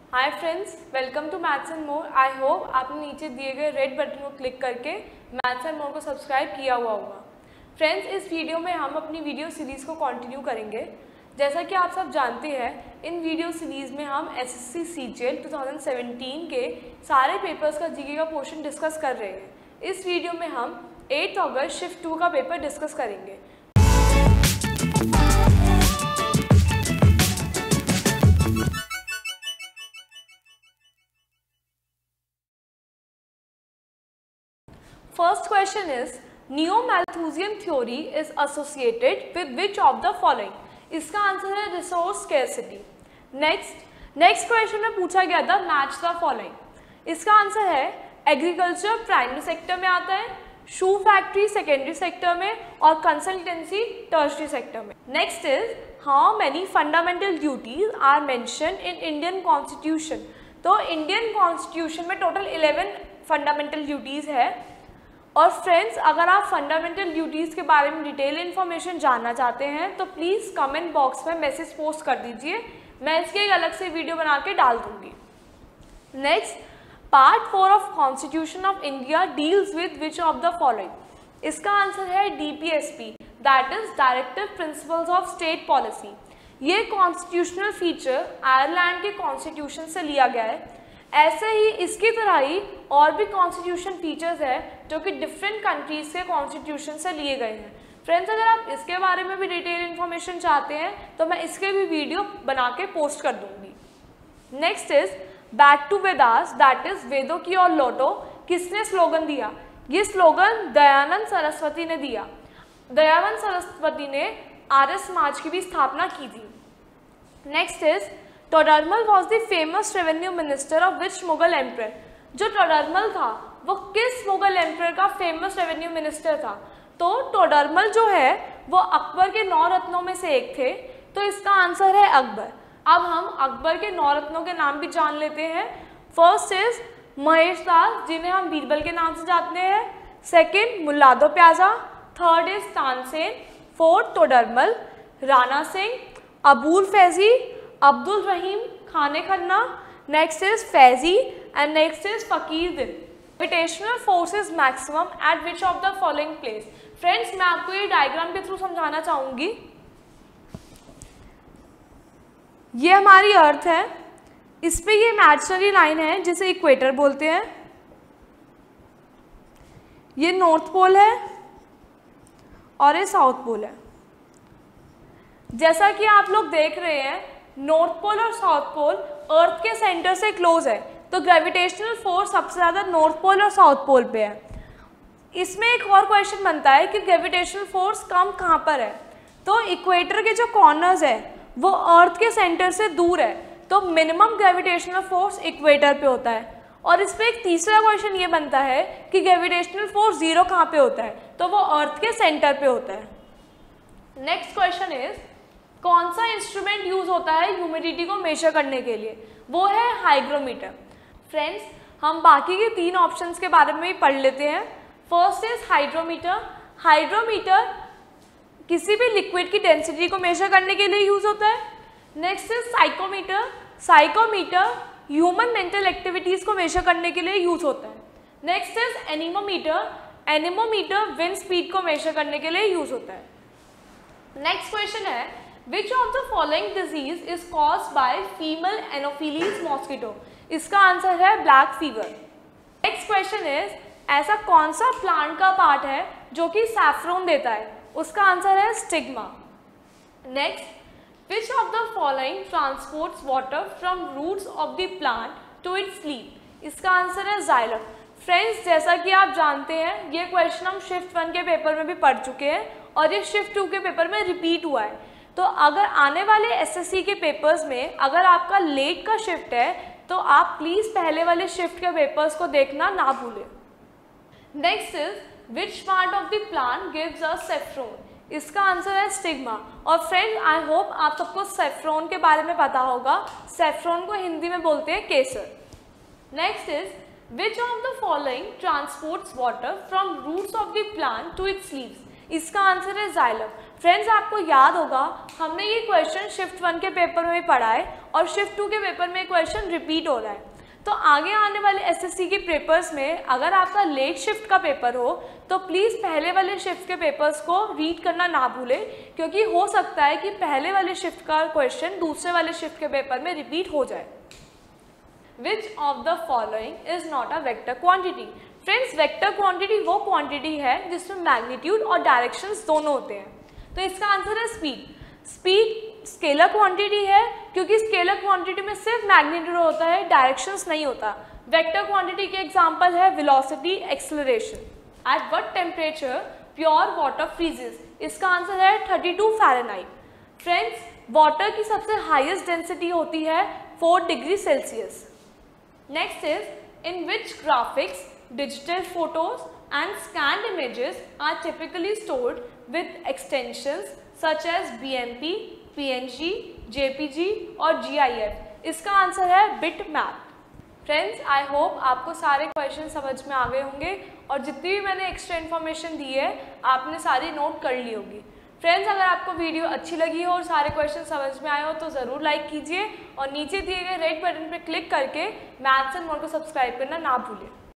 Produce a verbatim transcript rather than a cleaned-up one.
Hi friends, welcome to maths and more. I hope आपने नीचे दिए गए रेड बटन को क्लिक करके मैथ्स एंड मोर को सब्सक्राइब किया हुआ होगा। फ्रेंड्स, इस वीडियो में हम अपनी वीडियो सीरीज़ को कंटिन्यू करेंगे। जैसा कि आप सब जानते हैं, इन वीडियो सीरीज़ में हम एसएससी सीजीएल दो हज़ार सत्रह के सारे पेपर्स का जीके का पोर्शन डिस्कस कर रहे हैं। इस वीडियो में हम एट अगस्त शिफ्ट टू का पेपर डिस्कस करेंगे। First question is Neo-Malthusian theory is associated with which of the following? इसका आंसर है resource scarcity. Next next question में पूछा गया था मैच द फॉलोइंग। इसका आंसर है एग्रीकल्चर प्राइमरी सेक्टर में आता है, शू फैक्ट्री सेकेंडरी सेक्टर में और कंसल्टेंसी टर्शरी सेक्टर में। Next is how many fundamental duties are mention in Indian constitution. तो इंडियन कॉन्स्टिट्यूशन में टोटल इलेवन फंडामेंटल ड्यूटीज है। और फ्रेंड्स, अगर आप फंडामेंटल ड्यूटीज़ के बारे में डिटेल इन्फॉर्मेशन जानना चाहते हैं तो प्लीज़ कमेंट बॉक्स में मैसेज पोस्ट कर दीजिए, मैं इसकी एक अलग से वीडियो बना के डाल दूंगी। Next, part four of constitution of India deals with which of the following. इसका आंसर है DPSP, that is directive principles of state policy. ये कॉन्स्टिट्यूशनल फीचर आयरलैंड के कॉन्स्टिट्यूशन से लिया गया है। ऐसे ही इसकी तरह ही और भी कॉन्स्टिट्यूशन फीचर्स है जो कि डिफरेंट कंट्रीज के कॉन्स्टिट्यूशन से लिए गए हैं। फ्रेंड्स, अगर आप इसके बारे में भी डिटेल इन्फॉर्मेशन चाहते हैं तो मैं इसके भी वीडियो बना के पोस्ट कर दूंगी। Next is back to Vedas, that is वेदों की और लौटो। किसने स्लोगन दिया? ये स्लोगन दयानंद सरस्वती ने दिया। दयानंद सरस्वती ने आर्य समाज की भी स्थापना की थी। Next is Todarmal was the famous revenue minister of which Mughal emperor. जो टोडरमल था वो किस मुगल एम्परर का फेमस रेवेन्यू मिनिस्टर था? तो टोडरमल जो है वो अकबर के नौ रत्नों में से एक थे, तो इसका आंसर है अकबर। अब हम अकबर के नौ रत्नों के नाम भी जान लेते हैं। फर्स्ट इज महेश दास, जिन्हें हम बीरबल के नाम से जानते हैं। Second Mulla Do Pyaza, third is Tansen, fourth Todarmal, Rana Singh, Abul Faizi, Abdul Rahim Khane Khanna, next is Faizi and next is Fakir Din. Gravitational force is maximum at which of the following place. Friends, मैं आपको ये डायग्राम के थ्रू समझाना चाहूंगी। ये हमारी अर्थ है, इस पे ये इमेजिनरी लाइन है जिसे इक्वेटर बोलते हैं। ये नॉर्थ पोल है और ये साउथ पोल है। जैसा कि आप लोग देख रहे हैं, नॉर्थ पोल और साउथ पोल अर्थ के सेंटर से क्लोज है, तो ग्रेविटेशनल फोर्स सबसे ज़्यादा नॉर्थ पोल और साउथ पोल पे है। इसमें एक और क्वेश्चन बनता है कि ग्रेविटेशनल फोर्स कम कहाँ पर है? तो इक्वेटर के जो कॉर्नर्स है वो अर्थ के सेंटर से दूर है, तो मिनिमम ग्रेविटेशनल फोर्स इक्वेटर पे होता है। और इस पर एक तीसरा क्वेश्चन ये बनता है कि ग्रेविटेशनल फोर्स जीरो कहाँ पे होता है? तो वो अर्थ के सेंटर पे होता है। नेक्स्ट क्वेश्चन इज कौन सा इंस्ट्रूमेंट यूज होता है ह्यूमिडिटी को मेजर करने के लिए? वो है हाइग्रोमीटर। फ्रेंड्स, हम बाकी के तीन ऑप्शंस के बारे में भी पढ़ लेते हैं। First is hydrometer. हाइड्रोमीटर किसी भी लिक्विड की डेंसिटी को मेजर करने के लिए यूज होता है। Next is psychometer. Psychometer human mental activities को मेजर करने के लिए यूज होता है। Next is anemometer. Anemometer wind speed को मेजर करने के लिए यूज होता है। नेक्स्ट क्वेश्चन है Which of the following disease is caused by female Anopheles mosquito? इसका आंसर है black fever. Next question is ऐसा कौन सा प्लांट का पार्ट है जो कि सैफ्रॉन देता है? उसका आंसर है stigma. Next, which of the following transports water from roots of the plant to its leaf? इसका आंसर है जाइलम। फ्रेंड्स, जैसा कि आप जानते हैं, ये क्वेश्चन हम शिफ्ट वन के पेपर में भी पढ़ चुके हैं और ये शिफ्ट टू के पेपर में रिपीट हुआ है। तो अगर आने वाले एसएससी के पेपर्स में अगर आपका लेट का शिफ्ट है तो आप प्लीज़ पहले वाले शिफ्ट के पेपर्स को देखना ना भूलें। Next is which part of the plant gives us saffron? इसका आंसर है स्टिग्मा। और फ्रेंड्स, आई होप आप सबको सैफ्रॉन के बारे में पता होगा। सैफ्रॉन को हिंदी में बोलते हैं केसर। Next is which of the following transports water from roots of the plant to its leaves? इसका आंसर है जाइलम। फ्रेंड्स आपको याद होगा हमने ये क्वेश्चन शिफ्ट वन के पेपर में पढ़ा है और शिफ्ट टू के पेपर में क्वेश्चन रिपीट हो रहा है। तो आगे आने वाले एसएससी के पेपर्स में अगर आपका लेट शिफ्ट का पेपर हो तो प्लीज़ पहले वाले शिफ्ट के पेपर्स को रीड करना ना भूलें, क्योंकि हो सकता है कि पहले वाले शिफ्ट का क्वेश्चन दूसरे वाले शिफ्ट के पेपर में रिपीट हो जाए। Which of the following is not a vector quantity? Friends vector quantity वो क्वांटिटी है जिसमें मैग्नीट्यूड और डायरेक्शंस दोनों होते हैं। तो इसका आंसर है स्पीड। स्पीड स्केलर क्वांटिटी है क्योंकि स्केलर क्वांटिटी में सिर्फ मैग्नीट्यूड होता है, डायरेक्शंस नहीं होता। वेक्टर क्वांटिटी के एग्जांपल है velocity, acceleration. At what temperature pure water freezes? इसका आंसर है thirty two Fahrenheit. Friends water की सबसे हाईएस्ट डेंसिटी होती है four degree Celsius. Next is, in which graphics digital photos and scanned images are typically stored with extensions such as B M P, P N G, J P G और G I F? इसका answer है bitmap। Friends I hope आपको सारे question समझ में आ गए होंगे और जितनी भी मैंने एक्स्ट्रा इन्फॉर्मेशन दी है आपने सारी नोट कर ली होगी। फ्रेंड्स अगर आपको वीडियो अच्छी लगी हो और सारे क्वेश्चन समझ में आए हो तो ज़रूर लाइक कीजिए और नीचे दिए गए रेड बटन पर क्लिक करके मैथ्स एंड मोर को सब्सक्राइब करना ना भूलें।